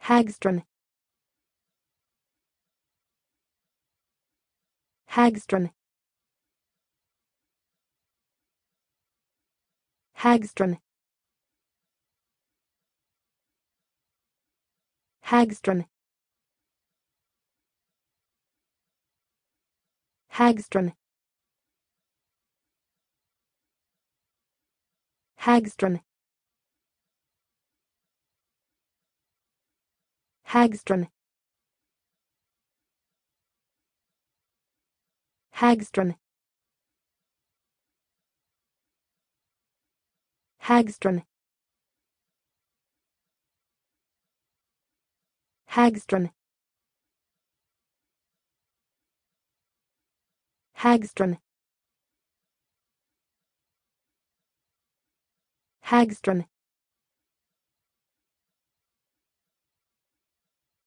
Hagstrom. Hagstrom. Hagstrom. Hagstrom. Hagstrom. Hagstrom. Hagstrom. Hagstrom. Hagstrom. Hagstrom. Hagstrom. Hagstrom.